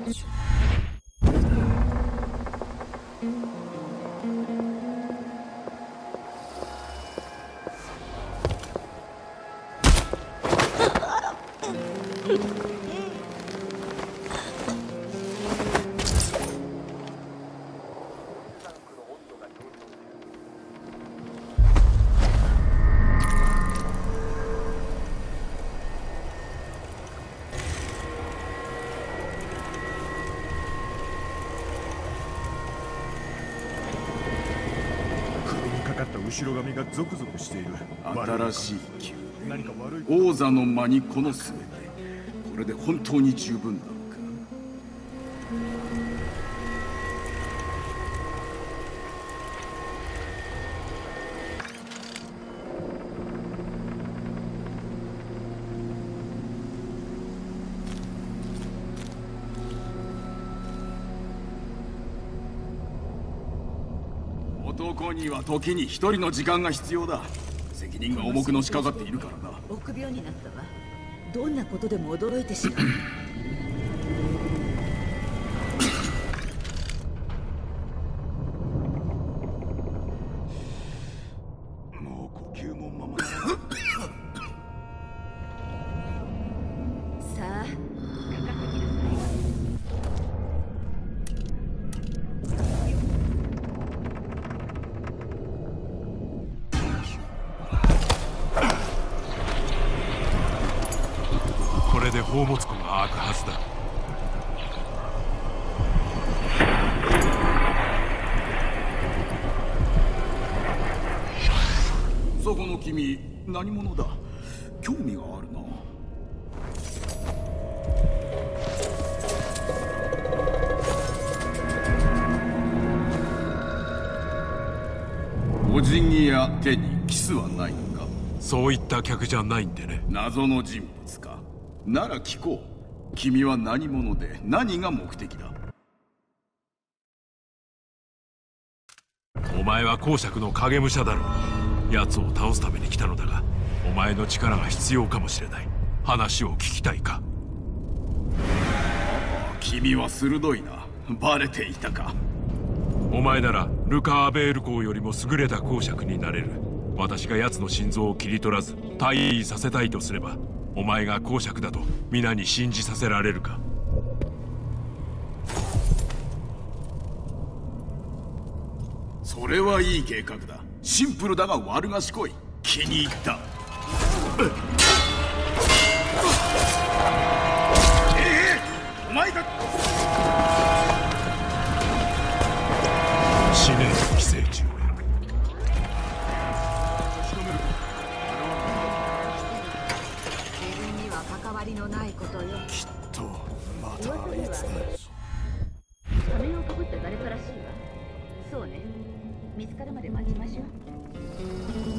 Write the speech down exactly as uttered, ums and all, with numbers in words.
後ろ髪がゾクゾクしている。 新しい球、王座の間にこの全て、これで本当に十分なのか。男には時に一人の時間が必要だ。責任が重くのしかかっているからな。 臆病になったわ。どんなことでも驚いてしまう。 もう呼吸もままだ。 さあ、 これで宝物庫が開くはずだ。 そこの君、何者だ？興味があるな。お辞儀や手にキスはないのか？ そういった客じゃないんでね。 謎の人物か。なら聞こう。君は何者で何が目的だ？ お前は公爵の影武者だろう。奴を倒すために来たのだが、お前の力が必要かもしれない。話を聞きたいか？ 君は鋭いな。バレていたか。 お前ならルカ・アベール公よりも優れた公爵になれる。私が奴の心臓を切り取らず退位させたいとすれば、お前が公爵だと皆に信じさせられるか？ それはいい計画だ。シンプルだが悪賢い。気に入った。ええ、お前だ。 死ね、寄生虫。 自分には関わりのないことよ。 きっとまたあいつだ。 仮面をかぶった誰からしいわ。そうね。見つかるまで待ちましょう。